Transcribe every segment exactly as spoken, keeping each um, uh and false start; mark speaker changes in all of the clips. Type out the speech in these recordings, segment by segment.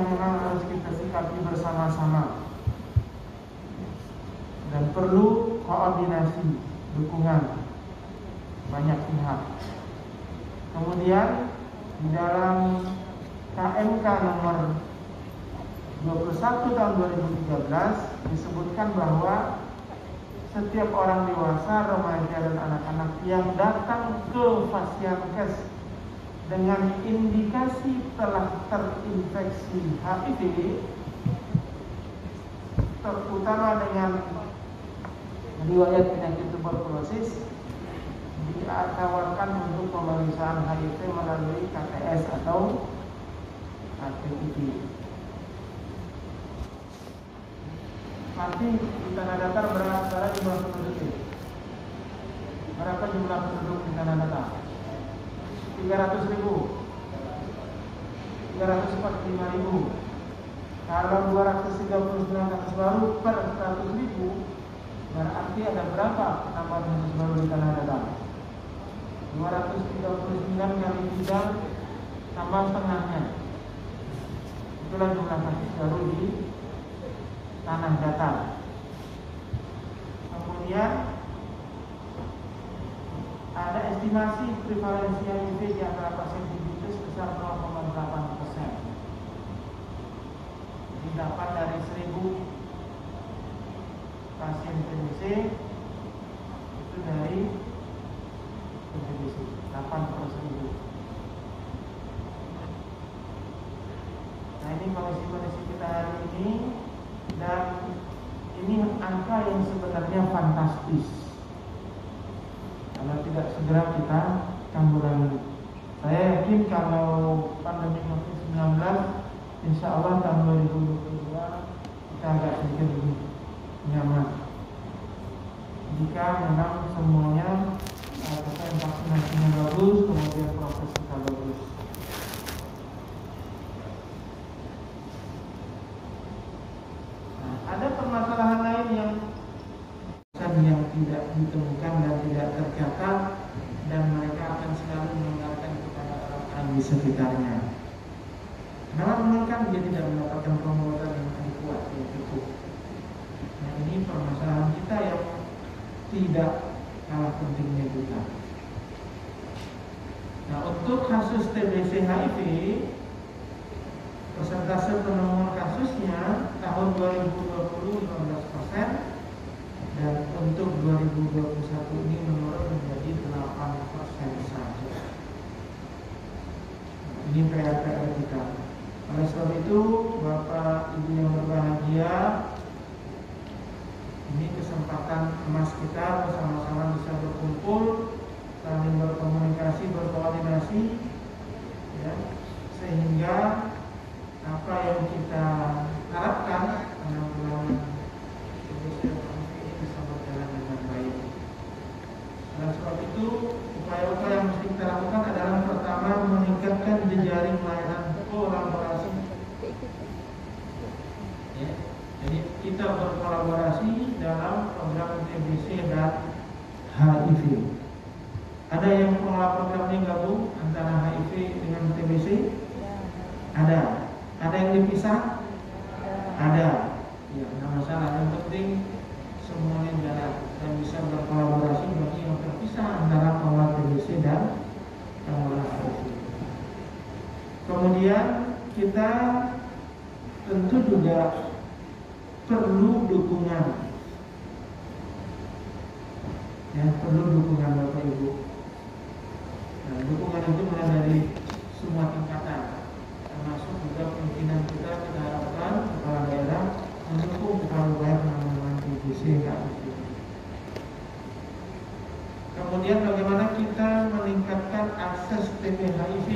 Speaker 1: yang memang harus kita sikapi bersama-sama dan perlu koordinasi, dukungan banyak pihak. Kemudian di dalam K M K nomor dua puluh satu tahun dua ribu tiga belas disebutkan bahwa setiap orang dewasa, remaja dan anak-anak yang datang ke Fasiankes dengan indikasi telah terinfeksi H I V, terutama dengan riwayat penyakit tuberkulosis, ditawarkan untuk pemeriksaan H I V melalui K T S atau H P I V. Nanti di Tanah Datar berapa jumlah penduduk? Berapa jumlah penduduk di Tanah Datar? tiga ratus ribu, tiga ratus empat puluh lima ribu. Kalau dua ratus tiga puluh sembilan kasus baru per seratus ribu, berarti ada berapa penambahan kasus baru di Tanah Datar? dua ratus tiga puluh sembilan kali tiga tambah setengahnya. Itulah jumlah kasus baru di Tanah Datar. Kemudian ada estimasi prevalensi H I V di antara pasien T B itu sebesar nol koma delapan persen. Didapat dari seribu pasien T B C itu dari T B C delapan per seribu. Nah, ini kondisi-kondisi kita hari ini, dan ini angka yang sebenarnya fantastis. Kalau tidak segera kita tanggulangi. Saya yakin kalau pandemi covid sembilan belas, insya Allah tahun dua ribu dua puluh dua kita agak sedikit lebih nyaman jika memang semuanya capaian vaksinasinya bagus, kemudian proses kita bagus. Nah, ada permasalahan lain yang yang tidak ditemukan dan tidak tercatat, dan mereka akan selalu mendengarkan kepada orang-orang di sekitarnya. Kenapa mendengarkan? Dia tidak mendapatkan pengobatan yang kuat, yang cukup. Nah, ini permasalahan kita yang tidak kalah pentingnya juga. Nah, untuk kasus T B C H I V, persentase penemuan kasusnya tahun dua ribu dua puluh lima belas persen, dan untuk dua ribu dua puluh satu ini menurun menjadi delapan persen saja. Ini P R P R kita. Oleh sebab itu, Bapak Ibu yang berbahagia, ini kesempatan emas kita bersama-sama bisa berkumpul, saling berkomunikasi, berkoordinasi, ya, sehingga apa yang kita harapkan penanggulangan bisa berjalan dengan baik. Oleh sebab itu, upaya-upaya yang mesti kita lakukan adalah pertama meningkatkan jejaring layanan kolaborasi. Ya, jadi kita berkolaborasi dalam program T B C dan H I V. Ada yang pengelola programnya gabung antara H I V dengan T B C? Ada. Ada yang dipisah? Ada. Ya, nggak masalah. Yang penting semuanya jalan dan bisa berkolaborasi. Bagi yang terpisah antara pengelola T B C dan pengelola H I V. Kemudian kita tentu juga perlu dukungan, ya, perlu dukungan Bapak Ibu. Nah, dukungan itu mulai dari semua tingkatan, termasuk juga pimpinan kita. Kita harapkan kepala daerah mendukung upaya penanggulangan T B C H I V. Kemudian bagaimana kita meningkatkan akses T B H I V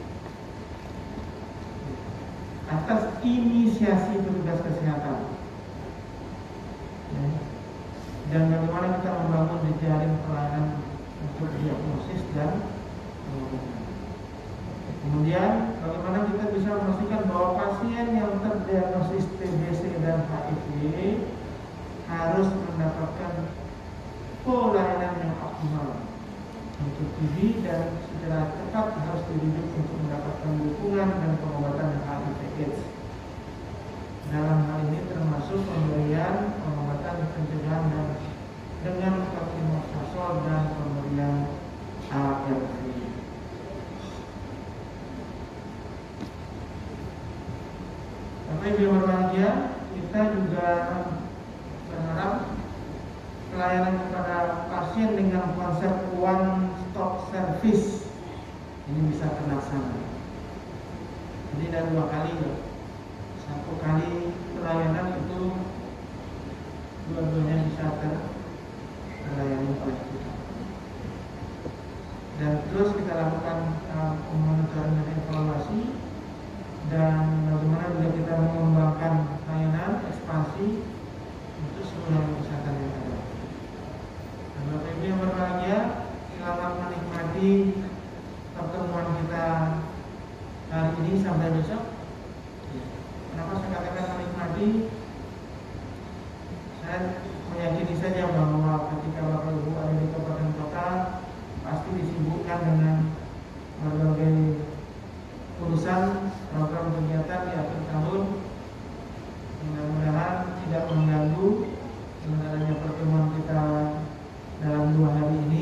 Speaker 1: atas inisiasi petugas kesehatan, ya. Dan bagaimana kita membangun jejaring pelayanan untuk diagnosis dan pengobatan. Kemudian bagaimana kita bisa memastikan bahwa pasien yang terdiagnosis T B C dan H I V harus mendapatkan pelayanan yang optimal untuk T B, dan secara cepat harus dirujuk untuk mendapatkan dukungan dan pengobatan H I V AIDS. Bapak Ibu yang berbahagia, kita juga berharap pelayanan kepada pasien dengan konsep one stop service ini bisa terlaksana. Jadi ada dua kali ya. Satu kali pelayanan itu dua-duanya bisa terlayani oleh kita. Dan terus kita lakukan uh, monitoring dan evaluasi, dan bagaimana juga kita mengembangkan layanan ekspansi untuk seluruh kesehatan yang ada. Dan Bapak Ibu yang berbahagia, selamat menikmati pertemuan kita hari ini sampai besok. Kenapa saya katakan menikmati? Saya meyakini saja bahwa ketika Bapak Ibu ada di kabupaten kota, pasti disibukkan dengan berbagai urusan program kegiatan di akhir tahun. Mudah-mudahan tidak mengganggu dengan adanya pertemuan kita dalam dua hari ini.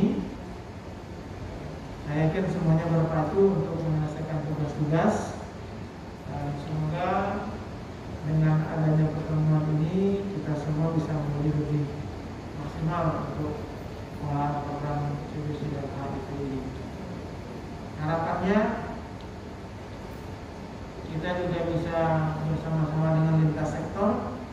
Speaker 1: Saya yakin semuanya berpatuh untuk menyelesaikan tugas-tugas. Dan semoga dengan adanya pertemuan ini kita semua bisa menjadi lebih maksimal untuk mengelola program C B C dan H I V ini. Harapannya kita juga bisa bersama-sama dengan lintas sektor.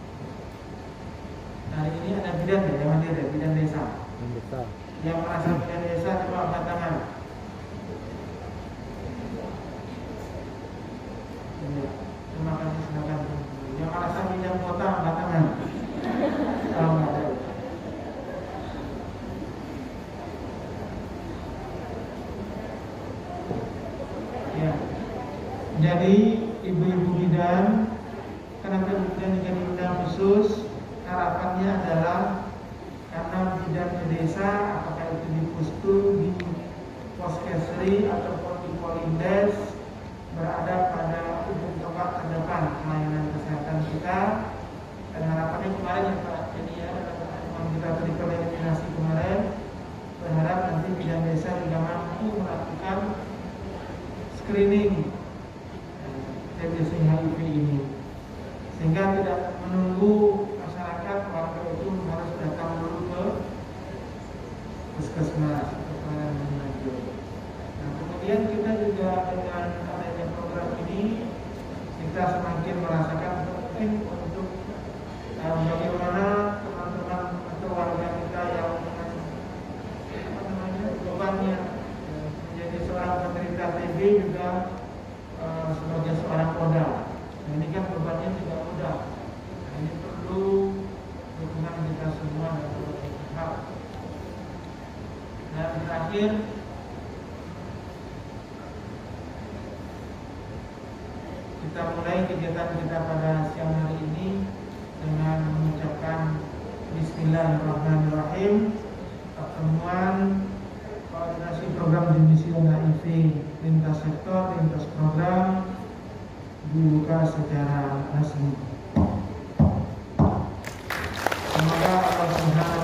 Speaker 1: Hari ini ada bidan ya, yang hadir ya, bidan desa. Yang merasa bidan desa coba angkat tangan. Terima kasih, silakan. Yang merasa bidan kota angkat tangan. Selamat. Ya. Jadi ibu-ibu bidan, karena bidan juga diundang khusus, harapannya adalah karena bidan di desa, apakah itu di Pustu, di Poskesri ataupun di Polindes, berada pada ujung tombak terdepan pelayanan kesehatan kita. Dan harapannya kemarin ya Pak, jadi ya teman kita tadi koordinasi kemarin, berharap nanti bidan desa juga mampu melakukan screening T B C H I V ini, sehingga tidak menunggu masyarakat warga itu harus datang dulu ke puskesmas atau pelayanan lanjut. Nah, kemudian kita juga dengan adanya program ini kita semakin merasakan penting untuk uh, bagaimana teman-teman atau warga kita yang apa namanya bebannya menjadi seorang penderita T B juga uh, sebagai seorang modal. Nah, ini kan bebannya tidak mudah. Nah, ini perlu dukungan kita semua dan berbagai pihak. Dan terakhir, kita mulai kegiatan kita pada siang hari ini dengan mengucapkan Bismillahirrahmanirrahim. Pertemuan koordinasi program divisi H I V lintas sektor, lintas program dibuka secara resmi. Semoga Allah Subhanahu